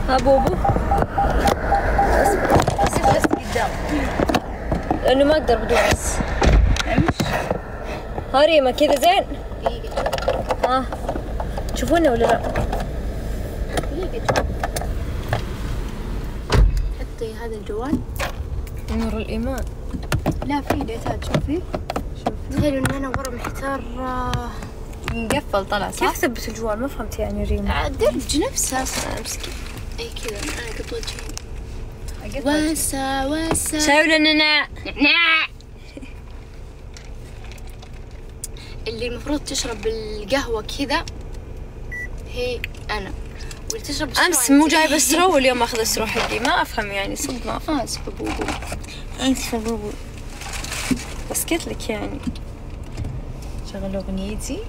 ها بوبو بس قدام لأنه ما أقدر بدون بس. ها ريما كذا زين؟ ها تشوفونه ولا لا؟ حطي هذا الجوال. نور الإيمان. لا في ديتات شوفي. تخيلوا ان انا ورا محتار. مقفل طلع صح؟ كيف ثبت الجوال؟ ما فهمت يعني ريما. درج نفسها امسكي. اي كذا انا قط وجهي. واسا شاي ولا نعناع؟ اللي المفروض تشرب القهوة كذا هي أنا، واللي تشرب السرو أمس مو جايبة السرو واليوم أخذ السرو حقي. ما أفهم يعني صدق ما أفهم. آسفة بوبو. آسفة بوبو بس قلت لك يعني. شغل أغنيتي.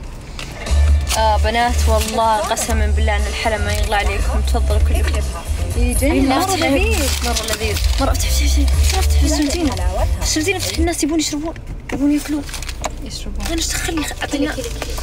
بنات والله قسما بالله أن الحلا ما يغلى عليكم. تفضلوا كلكم. مرة لذيذ مرة لذيذ مرة. افتح السردين افتح الناس يبون يشربون يبون ياكلون يشربون. أنا ايش دخلني أعطينا.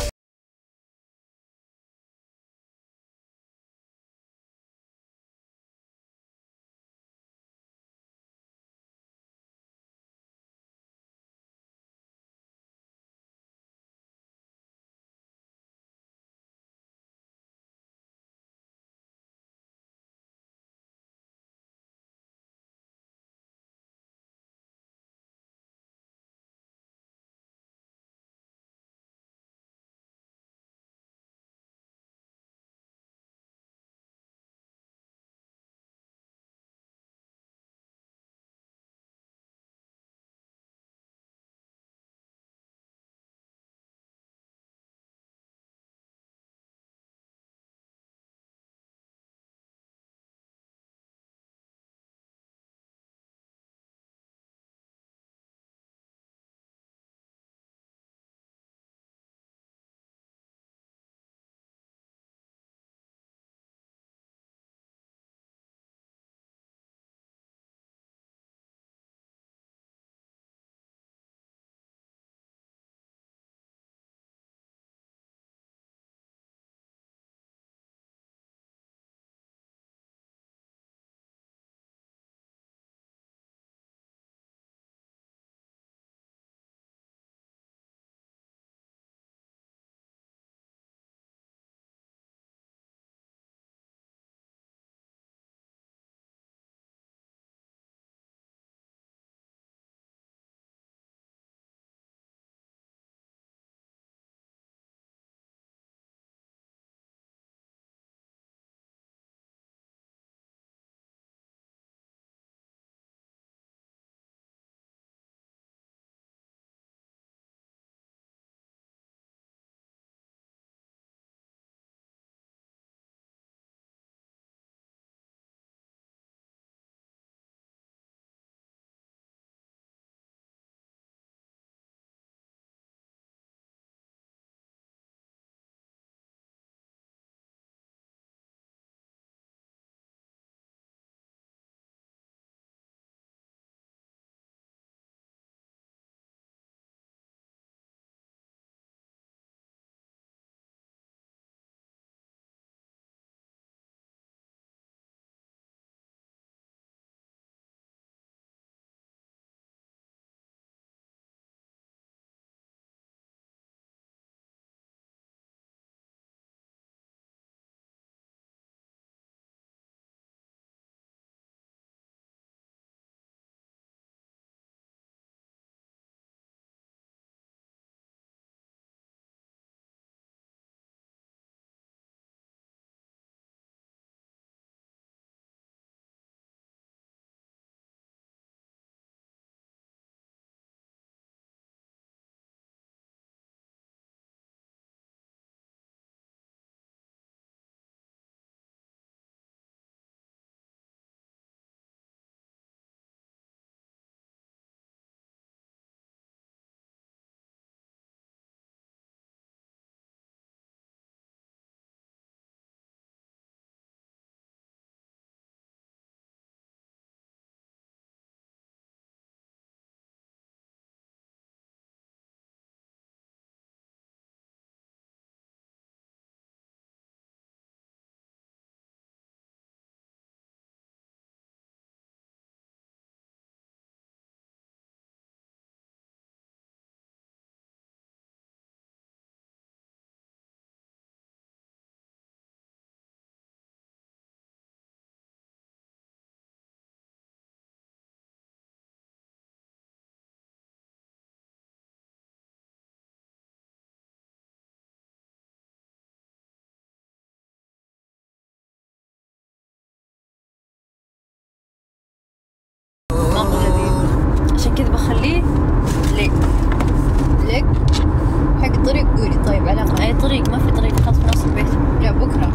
كذا بخليه ليه ليك حق الطريق قولي. طيب علاقة أي طريق؟ ما في طريق، خلاص في نص البيت. لا بكرة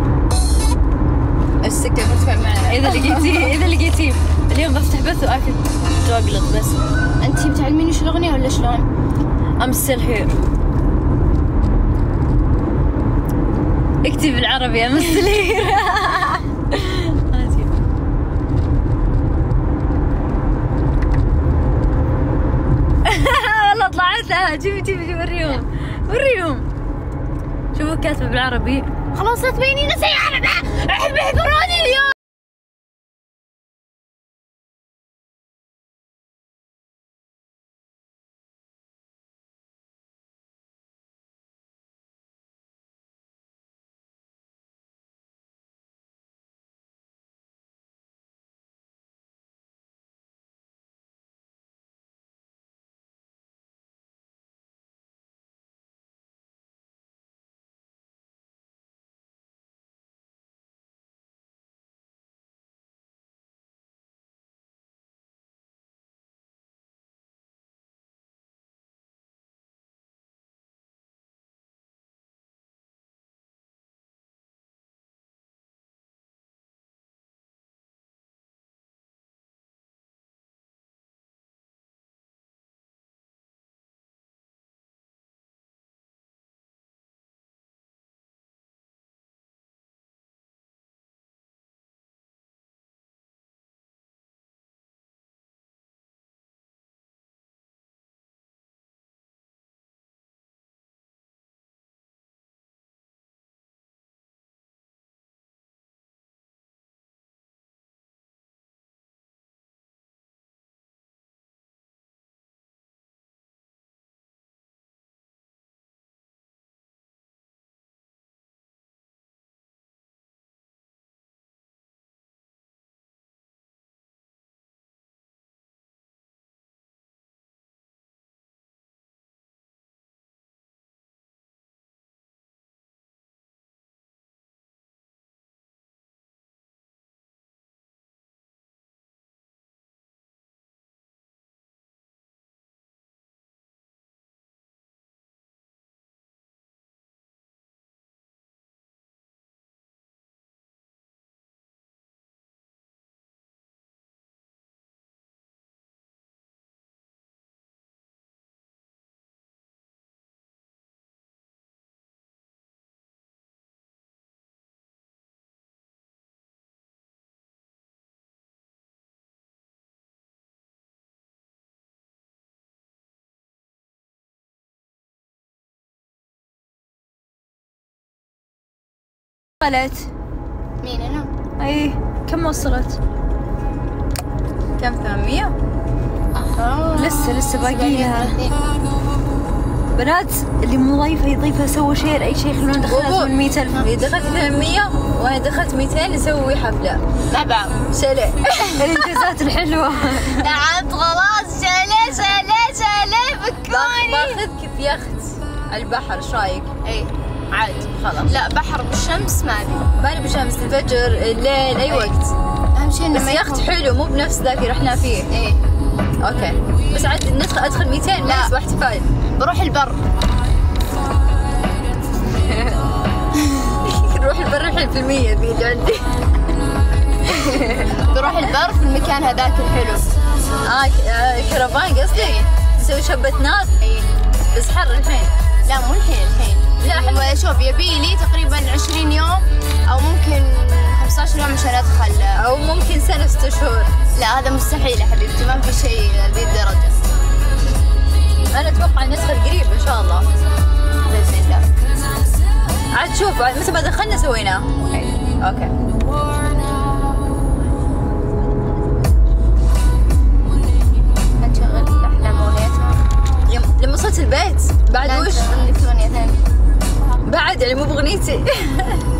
السكة بتدفع معنا. إذا لقيتيه اليوم بفتح بث وآكل جوجلت بس. أنتي بتعلميني شو الأغنية ولا شلون؟ I'm still here. اكتب بالعربي I'm still here. والله طلعت لها. جيبي وريهم شوفوا كاتبة بالعربي. خلاص لا تبينين سيارة. أحب يحضروني اليوم. وصلت. مين أنا؟ أي كم وصلت؟ كم 800؟ لسه باقي لها. بنات اللي مو ضايفة يضيفها، سووا شير أي شيء يخلون دخلت من 100,000. اللي دخلت 800 وأنا دخلت 200 نسوي حفلة مع بعض. شاليه. الإنجازات الحلوة. نعم خلاص شاليه بكوني. باخذك بيخت على البحر، ايش رايك؟ ايه عاد خلاص. لا بحر بالشمس ما ابي. بالي بشمس، الفجر، الليل، اي وقت. اهم شيء انه بس ما يخت حلو مو بنفس ذاك اللي رحنا فيه. ايه اوكي بس عاد ادخل 200 لا. بس واحتفال. بروح البر. نروح البر الحين في 100 ذي اللي عندي. بروح البر في المكان هذاك الحلو. كرفان قصدي. نسوي شبة نار. ايه بس حر الحين. لا مو الحين. لا هو شوف يبي لي تقريبا 20 يوم او ممكن 15 يوم عشان ادخل، او ممكن سنة 6 شهور. لا هذا مستحيل يا حبيبتي، ما في شيء ذي الدرجة. انا اتوقع ندخل قريب ان شاء الله باذن الله. عاد شوف متى ما دخلنا سويناه. اوكي نشغل الاحلام اغنيتها. لما وصلت البيت بعد وش؟ عندك اغنية ثانية بعد يعني مو باغنيتي.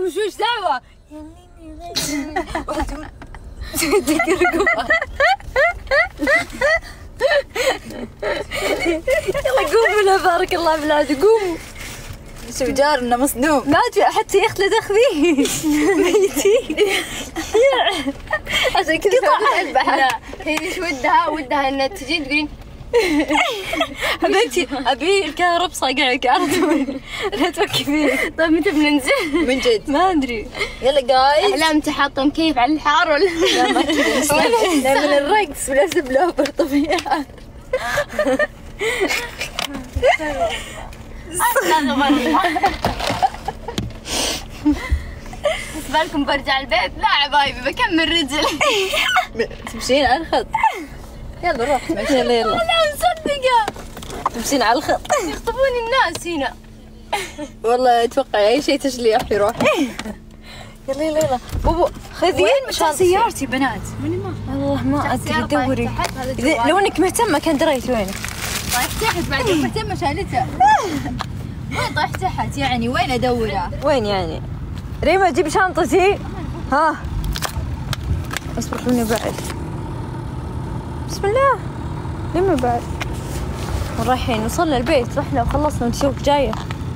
عليكم وش دعوة؟ يلا قوموا، بارك الله بالعاد، قوموا. شو جارنا مصدوم. ما ادري حتى يا اخت لا تاخذيه. ميتين. عشان كذا لا هي ايش ودها انها تجي تقولين حبيبتي ابي الكهرب صاقعك على طول. لا توكي فيه. طيب متى بننزل؟ من جد ما ادري. يلا جايز. احلام انت حاطه مكيف على الحار ولا لا ما كذا من الرقص ونفس بلوبر طبيعي. بس بالكم برجع البيت؟ لا عبايبي بكمل رجل. تمشين على الخط. يلا روح يلا انا مصدقه تمشين على الخط. يخطبون الناس هنا. والله اتوقع اي شيء تشليح يروح. يلا يلا يلا. بابا خذي. وين مشان سيارتي بنات؟ والله ما ادري دوري. لو انك مهتمه كان دريت وينك. طايح تحت بعدين مهتمه شالتها. وين طايح تحت يعني وين ادورها؟ وين يعني؟ ريما جيب شنطتي. ها اصبر خلوني بعد. بسم الله. ريما بعد. رايحين وصلنا البيت، رحنا وخلصنا ونشوف جايه.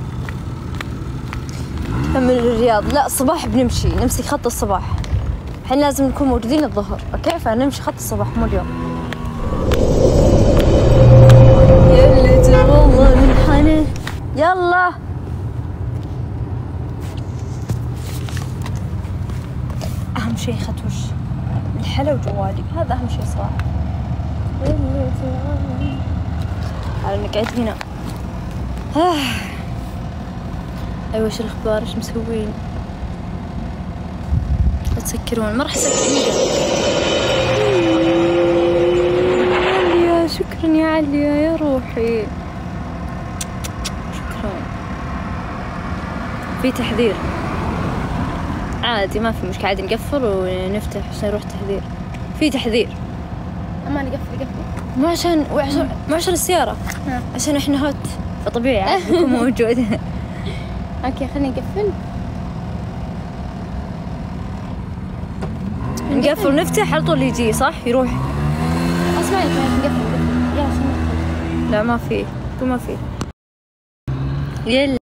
كمل الرياض. لا الصباح بنمشي، نمسك خط الصباح. الحين لازم نكون موجودين الظهر، اوكي؟ فنمشي خط الصباح مو اليوم. يلي والله من حنين. يلا اهم شيء ختوش الحلا وجوالي، هذا اهم شيء صراحه. تعالوا نقعد هنا. ايوه ايش الاخبار؟ ايش مسوين؟ لا تسكرون، ما راح اسكر. عليا شكرا يا عليا يا روحي، شكرا. في تحذير عادي، ما في مشكلة، عادي نقفل ونفتح عشان نروح تحذير. في تحذير. اما نقفل مو عشان السيارة، عشان احنا هوت فطبيعي عادي بكون موجود. اوكي خلينا نقفل. نقفل ونفتح على طول يجي صح يروح. اسمعي نقفل يلا خلينا لا ما في، ما في. يلا